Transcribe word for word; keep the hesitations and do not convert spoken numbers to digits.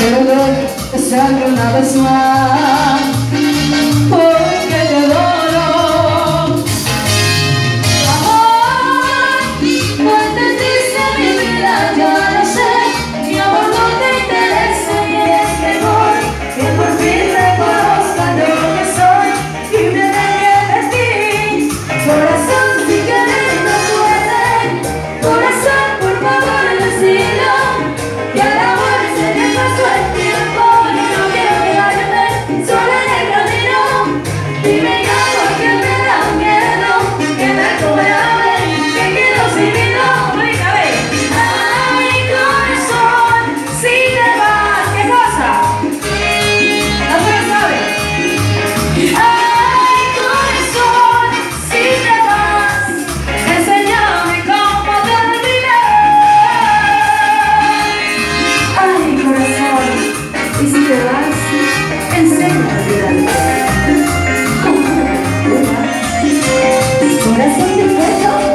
Perdón, te salgo una vez más, porque te adoro. Amor, no entendiste mi vida, ya lo sé. Mi amor no te interesa y es mejor que por fin reconozca lo que soy y me deje de ti. Corazón, si quieres no duele. Corazón, por favor, decilo. Y al amor se le pasó el tiempo y no quiero quedarme sola en el camino. Dime ya porque me da miedo que me cobrame, que quiero sin mi nombre. A ver, ay corazón, si te vas, ¿qué pasa? No se lo sabe. Ay corazón, si te vas, enséñame cómo terminar. Ay corazón, y si te vas, enséñame a olvidarte. ¿Cómo te vas? Corazón de fuego.